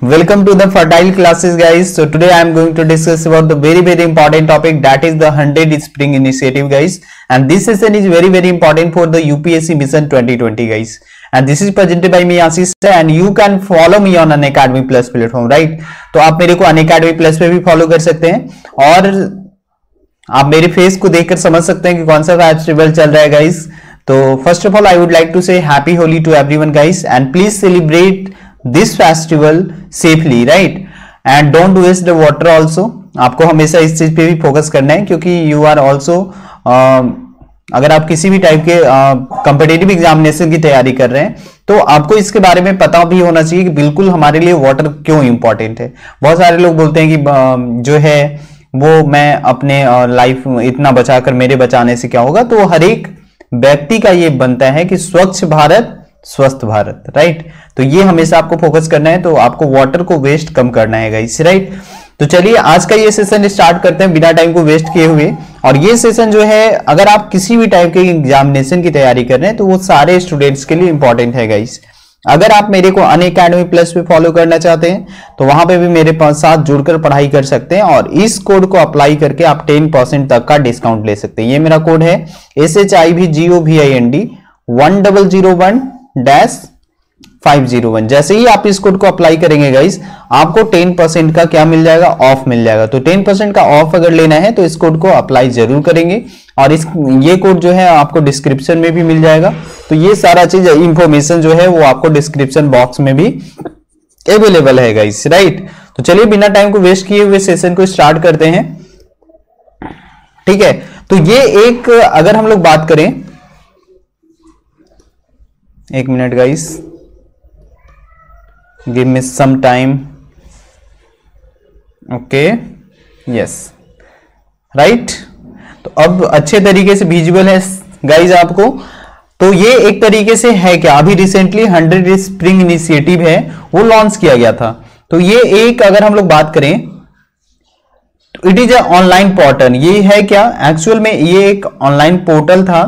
Welcome to the fertile classes, guys. So today I am going to discuss about the very important topic, that is the 100 Spring Initiative, guys. And this session is very important for the UPSC Mission 2020, guys. And this is presented by me Ashish, and you can follow me on Unacademy Plus platform, right? तो आप मेरे को Unacademy Plus पे भी follow कर सकते हैं और आप मेरे फेस को देखकर समझ सकते हैं कि कौन सा फेस्टिवल चल रहा है, गाइस. तो first of all I would like to say happy Holi to everyone, guys, and please celebrate this festival safely, right, and don't waste the water also. आपको हमेशा इस चीज पे भी फोकस करना है क्योंकि यू आर ऑल्सो अगर आप किसी भी टाइप के कॉम्पिटिटिव एग्जामिनेशन की तैयारी कर रहे हैं तो आपको इसके बारे में पता भी होना चाहिए कि बिल्कुल हमारे लिए वाटर क्यों इंपॉर्टेंट है. बहुत सारे लोग बोलते हैं कि जो है वो मैं अपने लाइफ इतना बचाकर मेरे बचाने से क्या होगा. तो हर एक व्यक्ति का ये बनता है कि स्वच्छ भारत स्वस्थ भारत, राइट. तो ये हमेशा आपको फोकस करना है, तो आपको वाटर को वेस्ट कम करना है, गाइस, राइट. तो चलिए आज का ये सेशन स्टार्ट करते हैं बिना टाइम को वेस्ट किए हुए. और ये सेशन जो है अगर आप किसी भी टाइप के एग्जामिनेशन की तैयारी कर रहे हैं तो वो सारे स्टूडेंट्स के लिए इंपॉर्टेंट है, गाइस. अगर आप मेरे को अनअकैडमी प्लस पे फॉलो करना चाहते हैं तो वहां पे भी मेरे साथ जुड़कर पढ़ाई कर सकते हैं और इस कोड को अप्लाई करके आप 10% तक का डिस्काउंट ले सकते हैं. ये मेरा कोड है SHIVGOVIND 1001-501. जैसे ही आप इस कोड को अप्लाई करेंगे, गाइस, आपको 10% का क्या मिल जाएगा, ऑफ मिल जाएगा. तो 10% का ऑफ अगर लेना है तो इस कोड को अप्लाई जरूर करेंगे और ये कोड जो है आपको डिस्क्रिप्शन में भी मिल जाएगा. तो ये सारा चीज इंफॉर्मेशन जो है वो आपको डिस्क्रिप्शन बॉक्स में भी अवेलेबल है, गाइस, राइट. तो चलिए बिना टाइम को वेस्ट किए हुए सेशन को स्टार्ट करते हैं, ठीक है. तो ये एक अगर हम लोग बात करें, एक minute guys, give me some time. Okay, yes, right. तो अब अच्छे तरीके से विजुअल है, गाइस, आपको. तो ये एक तरीके से है क्या, अभी रिसेंटली 100 स्प्रिंग इनिशिएटिव है वो लॉन्च किया गया था. तो ये एक अगर हम लोग बात करें तो it is a online portal. ये है क्या, एक्चुअल में ये एक ऑनलाइन पोर्टल था,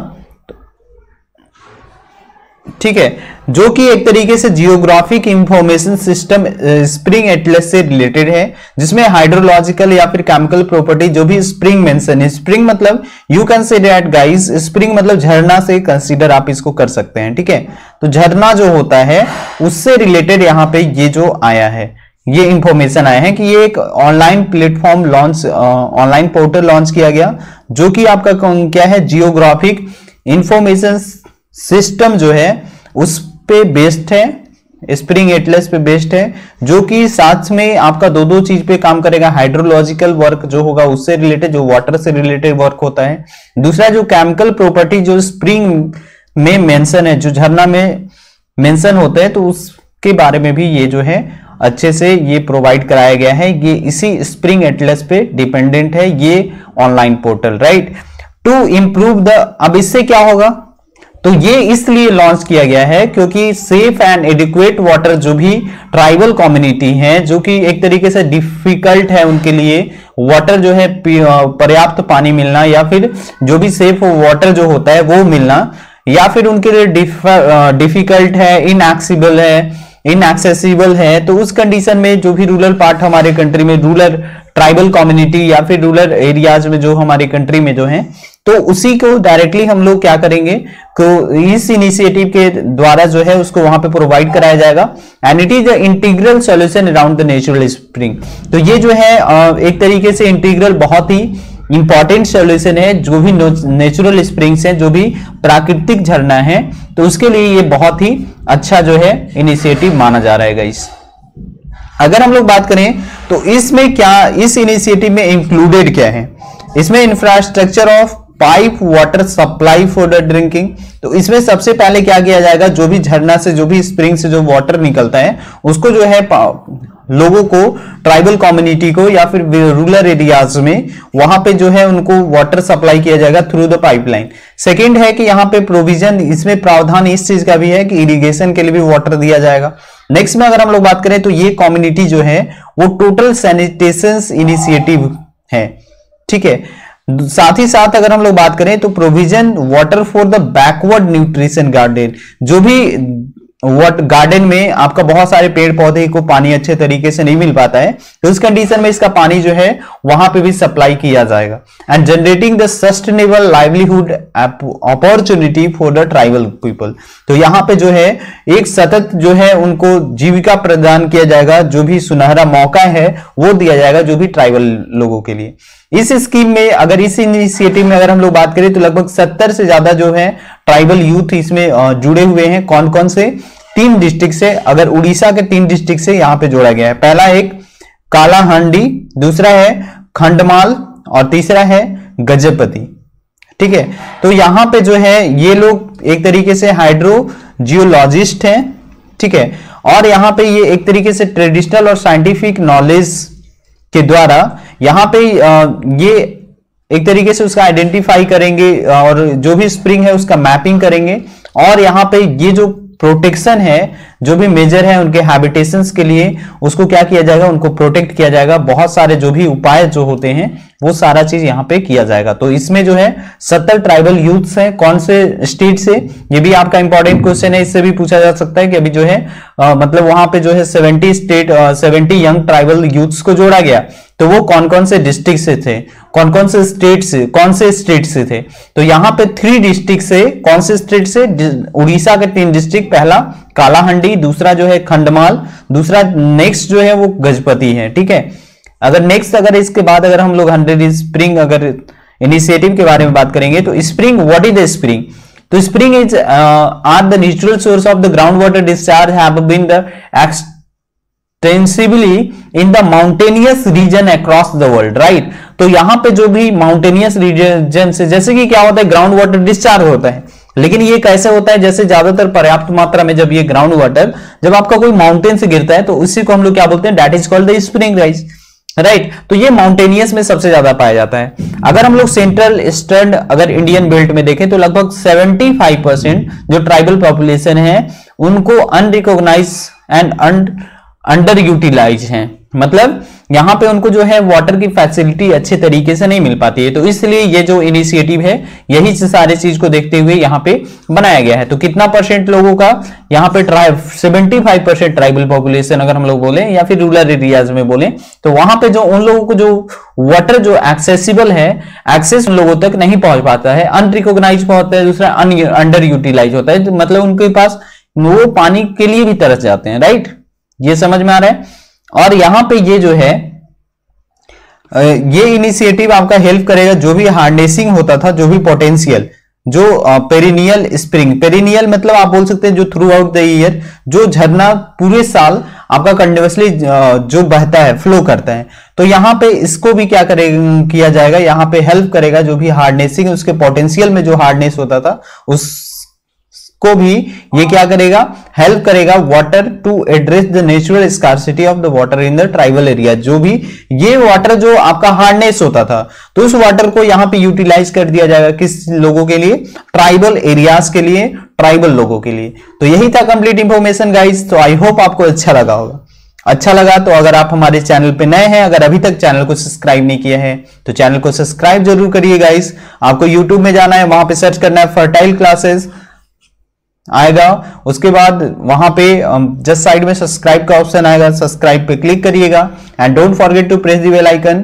ठीक है, जो कि एक तरीके से geographic information system spring atlas से रिलेटेड है, जिसमें हाइड्रोलॉजिकल या फिर केमिकल प्रॉपर्टी जो भी स्प्रिंग मेंशन है. स्प्रिंग मतलब you can say that, guys, spring मतलब झरना से कंसीडर आप इसको कर सकते हैं, ठीक है. तो झरना जो होता है उससे रिलेटेड यहां पे ये जो आया है, ये इंफॉर्मेशन आया है कि ये एक online platform launch, online portal launch किया गया जो कि आपका क्या है, जियोग्राफिक इंफॉर्मेशन सिस्टम जो है उस पे बेस्ड है, स्प्रिंग एटलस पे बेस्ड है, जो कि साथ में आपका दो चीज पे काम करेगा. हाइड्रोलॉजिकल वर्क जो होगा उससे रिलेटेड, जो वाटर से रिलेटेड वर्क होता है. दूसरा जो केमिकल प्रॉपर्टी जो स्प्रिंग में मेंशन है, जो झरना में मेंशन होता है, तो उसके बारे में भी ये जो है अच्छे से ये प्रोवाइड कराया गया है. ये इसी स्प्रिंग एटलस पे डिपेंडेंट है ये online portal, right. To improve the, अब इससे क्या होगा, तो ये इसलिए लॉन्च किया गया है क्योंकि सेफ एंड एडिक्वेट वाटर जो भी ट्राइबल कम्युनिटी है, जो कि एक तरीके से डिफिकल्ट है उनके लिए वाटर जो है पर्याप्त पानी मिलना, या फिर जो भी सेफ वाटर जो होता है वो मिलना, या फिर उनके लिए डिफिकल्ट है, इनएक्सेसिबल है. तो उस कंडीशन में जो भी रूरल पार्ट हमारे कंट्री में, रूरल ट्राइबल कम्युनिटी या फिर रूरल एरियाज में जो हमारी कंट्री में जो है, तो उसी को डायरेक्टली हम लोग क्या करेंगे, तो इस इनिशिएटिव के द्वारा जो है उसको वहां पे प्रोवाइड कराया जाएगा. And it is the integral solution around the natural spring. तो ये जो है एक तरीके से इंटीग्रल बहुत ही इंपॉर्टेंट सॉल्यूशन है. जो भी नेचुरल स्प्रिंग्स हैं, जो भी प्राकृतिक झरना है, तो उसके लिए ये बहुत ही अच्छा जो है इनिशिएटिव माना जा रहा है, गाइस. अगर हम लोग बात करें तो इसमें क्या, इस इनिशिएटिव में इंक्लूडेड क्या है, इसमें infrastructure of pipe water supply for the drinking. तो इसमें सबसे पहले क्या किया जाएगा, जो भी झरना से, जो भी स्प्रिंग से जो वाटर निकलता है उसको जो है लोगों को, ट्राइबल कम्युनिटी को या फिर रूरल एरियाज में वहां पे जो है उनको वाटर सप्लाई किया जाएगा थ्रू द पाइपलाइन. सेकंड है कि यहाँ पे प्रोविजन, इसमें प्रावधान इस चीज का भी है कि इरिगेशन के लिए भी वाटर दिया जाएगा. नेक्स्ट में अगर हम लोग बात करें तो ये कम्युनिटी जो है वो टोटल सैनिटेशन इनिशिएटिव है, ठीक है. साथ ही साथ अगर हम लोग बात करें तो provision water for the backward nutrition garden, जो भी गार्डन में आपका बहुत सारे पेड़ पौधे को पानी अच्छे तरीके से नहीं मिल पाता है, तो इस कंडीशन में इसका पानी जो है वहां पे भी सप्लाई किया जाएगा। And generating the sustainable livelihood opportunity for the tribal people, तो यहाँ पे जो है एक सतत जो है उनको जीविका प्रदान किया जाएगा, जो भी सुनहरा मौका है वो दिया जाएगा जो भी ट्राइबल लोगों के लिए। इस स्कीम में अगर इस इनिशिएटिव में अगर हम लोग बात करें तो लगभग 70 से ज्यादा जो है ट्राइबल यूथ इसमें जुड़े हुए हैं। कौन कौन से? 3 डिस्ट्रिक्ट से, अगर उड़ीसा के 3 डिस्ट्रिक्ट से यहां पे जोड़ा गया है। पहला एक कालाहांडी, दूसरा है खंडमाल और तीसरा है गजपति। ठीक है, तो यहां पे जो है ये लोग एक तरीके से हाइड्रो जियोलॉजिस्ट हैं। ठीक है, और यहां पे ये एक तरीके से ट्रेडिशनल और साइंटिफिक नॉलेज के द्वारा यहां पे ये एक तरीके से उसका आइडेंटिफाई करेंगे और जो भी स्प्रिंग है उसका मैपिंग करेंगे, और यहां पे ये जो प्रोटेक्शन है, जो भी मेजर है उनके हैबिटेशंस के लिए, उसको क्या किया जाएगा, उनको प्रोटेक्ट किया जाएगा। बहुत सारे जो भी उपाय जो होते हैं वो सारा चीज यहाँ पे किया जाएगा। तो इसमें जो है 70 ट्राइबल यूथ्स हैं। कौन से स्टेट से, ये भी आपका इंपॉर्टेंट क्वेश्चन है, इससे भी पूछा जा सकता है कि अभी जो है मतलब वहां पे जो है 70 यंग ट्राइबल यूथ्स को जोड़ा गया, तो वो कौन कौन से डिस्ट्रिक्ट से थे, कौन कौन से स्टेट से, कौन से स्टेट से थे। तो यहाँ पे 3 डिस्ट्रिक्ट से, कौन से स्टेट से? उड़ीसा के 3 डिस्ट्रिक्ट, पहला कालाहांडी, दूसरा जो है खंडमाल, दूसरा नेक्स्ट जो है वो गजपति है। ठीक है, अगर नेक्स्ट अगर इसके बाद अगर हम लोग 100 स्प्रिंग अगर इनिशिएटिव के बारे में बात करेंगे तो spring, what is the spring? तो spring is are the natural source of the ground water discharge have been the extensively in the mountainous region across the world, right. तो यहां पे जो भी माउंटेनियस रीजन से, जैसे कि क्या होता है, ग्राउंड वाटर डिस्चार्ज होता है, लेकिन ये कैसे होता है, जैसे ज्यादातर पर्याप्त मात्रा में जब ये ग्राउंड वाटर जब आपका कोई माउंटेन से गिरता है तो उसी को हम लोग क्या बोलते हैं, that is called the spring, right. तो ये माउंटेनियस में सबसे ज्यादा पाया जाता है। अगर हम लोग सेंट्रल ईस्टर्न अगर इंडियन बेल्ट में देखें तो लगभग 75% जो ट्राइबल पॉपुलेशन है उनको अनरिकॉग्नाइज एंड अंडर यूटिलाइज हैं, मतलब यहां पे उनको जो है वाटर की फैसिलिटी अच्छे तरीके से नहीं मिल पाती है। तो इसलिए ये जो इनिशिएटिव है यही सारे चीज को देखते हुए यहाँ पे बनाया गया है। तो कितना परसेंट लोगों का यहाँ पे 75% ट्राइबल पॉपुलेशन अगर हम लोग बोले या फिर रूरल एरियाज में बोले, तो वहां पे जो उन लोगों को जो वाटर जो एक्सेसिबल है, एक्सेस लोगों तक नहीं पहुंच पाता है, अनरिकॉग्नाइज होता है, दूसरा अंडर यूटिलाइज होता है, तो मतलब उनके पास वो पानी के लिए भी तरस जाते हैं, राइट। ये समझ में आ रहा है। और यहां पे ये जो है ये इनिशिएटिव आपका हेल्प करेगा, जो भी हार्नेसिंग होता था, जो भी पोटेंशियल, जो पेरिनियल स्प्रिंग, पेरिनियल मतलब आप बोल सकते हैं जो थ्रू आउट द ईयर, जो झरना पूरे साल आपका कंटिन्यूअसली जो बहता है, फ्लो करता है, तो यहां पे इसको भी क्या किया जाएगा, यहां पे हेल्प करेगा, जो भी हार्नेसिंग उसके पोटेंशियल में जो हार्डनेस होता था उस को भी ये क्या करेगा, हेल्प करेगा water to address the natural scarcity of the water in the tribal area. जो भी ये वाटर जो आपका हार्डनेस होता था तो उस वाटर को यहां पे यूटिलाइज कर दिया जाएगा, किस लोगों के लिए, ट्राइबल एरियाज के लिए, ट्राइबल लोगों के लिए। तो यही था कंप्लीट इंफॉर्मेशन गाइस। तो आई होप आपको अच्छा लगा होगा। अच्छा लगा तो अगर आप हमारे चैनल पे नए हैं, अगर अभी तक चैनल को सब्सक्राइब नहीं किया है तो चैनल को सब्सक्राइब जरूर करिए गाइस। आपको यूट्यूब में जाना है, वहां पे सर्च करना है फर्टाइल क्लासेस आएगा, उसके बाद वहां पे जस्ट साइड में सब्सक्राइब का ऑप्शन आएगा, सब्सक्राइब पे क्लिक करिएगा and don't forget to press the bell icon.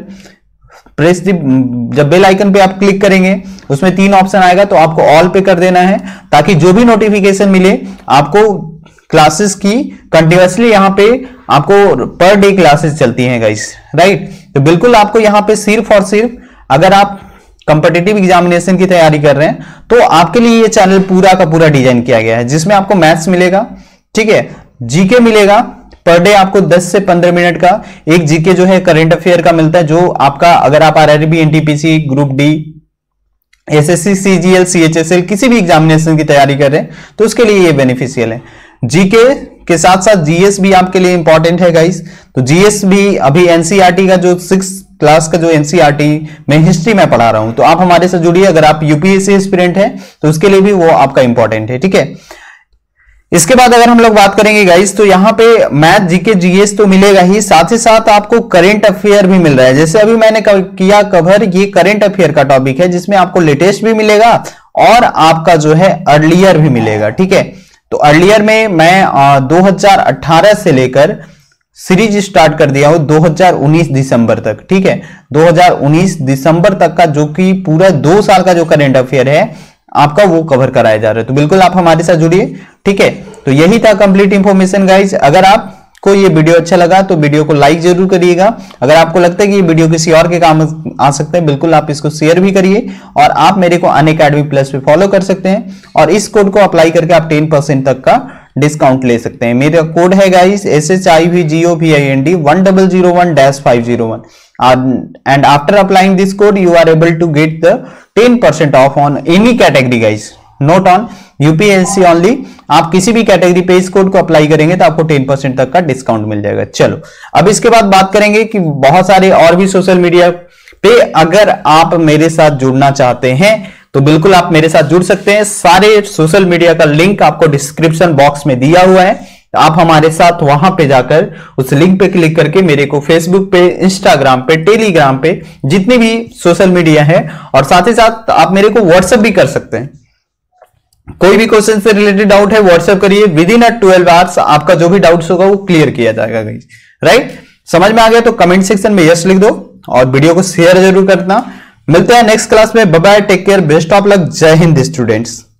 जब बेल आइकन पे आप क्लिक करेंगे उसमें 3 ऑप्शन आएगा, तो आपको ऑल पे कर देना है ताकि जो भी नोटिफिकेशन मिले आपको क्लासेस की कंटिन्यूअसली यहाँ पे आपको पर डे क्लासेस चलती हैं गाइस, राइट। तो बिल्कुल आपको यहाँ पे सिर्फ और सिर्फ अगर आप कॉम्पिटिटिव एग्जामिनेशन की तैयारी कर रहे हैं तो आपके लिए ये चैनल पूरा का पूरा डिजाइन किया गया है, जिसमें आपको मैथ्स मिलेगा, ठीक है, जीके मिलेगा, पर डे आपको 10 से 15 मिनट का एक जीके जो है करंट अफेयर का मिलता है, जो आपका अगर आप RRB, NTPC, group D, SSC, CGL, CHSL किसी भी एग्जामिनेशन की तैयारी कर रहे हैं तो उसके लिए ये बेनिफिशियल है। जीके के साथ साथ जीएस भी आपके लिए इंपॉर्टेंट है गाइस। तो जीएस भी अभी एनसीईआरटी का जो 6th क्लास का जो एनसीईआरटी में हिस्ट्री में पढ़ा रहा हूं, तो आप हमारे से जुड़िए। अगर आप यूपीएससी एस्पिरेंट हैं तो उसके लिए भी वो आपका इंपॉर्टेंट है, ठीक है। इसके बाद अगर हम लोग बात करेंगे गाइस, तो यहाँ पे मैथ, जीके, जीएस तो मिलेगा ही, साथ ही साथ आपको करंट अफेयर भी मिल रहा है। जैसे अभी मैंने किया कवर, ये करंट अफेयर का टॉपिक है जिसमें आपको लेटेस्ट भी मिलेगा और आपका जो है अर्लियर भी मिलेगा, ठीक है। तो अर्लियर में मैं 2018 से लेकर सीरीज स्टार्ट कर दिया हूं 2019 दिसंबर तक, ठीक है। 2019 दिसंबर तक का जो कि पूरा 2 साल का जो करंट अफेयर है आपका वो कवर कराया जा रहा है। तो बिल्कुल आप हमारे साथ जुड़िए, ठीक है। तो यही था कंप्लीट इंफॉर्मेशन गाइज। अगर आपको ये वीडियो अच्छा लगा तो वीडियो को लाइक जरूर करिएगा। अगर आपको लगता है कि ये वीडियो किसी और के काम आ सकता है, बिल्कुल आप इसको शेयर भी करिए। और आप मेरे को अनअकैडमी प्लस पे फॉलो कर सकते हैं और इस कोड को अप्लाई करके आप 10% तक का डिस्काउंट ले सकते हैं। मेरा कोड है guys SHIVGOVIND 1001-501 and after applying this code you are able to get the 10% off on any category guys, not on UPSC only। आप किसी भी कैटेगरी पे इस कोड को अप्लाई करेंगे तो आपको 10% तक का डिस्काउंट मिल जाएगा। चलो अब इसके बाद बात करेंगे कि बहुत सारे और भी सोशल मीडिया पे अगर आप मेरे साथ जुड़ना चाहते हैं तो बिल्कुल आप मेरे साथ जुड़ सकते हैं। सारे सोशल मीडिया का लिंक आपको डिस्क्रिप्शन बॉक्स में दिया हुआ है। आप हमारे साथ वहां पे जाकर उस लिंक पे क्लिक करके मेरे को फेसबुक पे, इंस्टाग्राम पे, टेलीग्राम पे, जितनी भी सोशल मीडिया है, और साथ ही साथ आप मेरे को व्हाट्सएप भी कर सकते हैं। कोई भी क्वेश्चन से रिलेटेड डाउट है व्हाट्सएप करिए, विद इन 12 आवर्स आपका जो भी डाउट्स होगा वो क्लियर किया जाएगा गाइस। राइट, समझ में आ गया तो कमेंट सेक्शन में यस लिख दो और वीडियो को शेयर जरूर करना। मिलते हैं नेक्स्ट क्लास में। Bye bye, take care, best of luck, जय हिंद स्टूडेंट्स।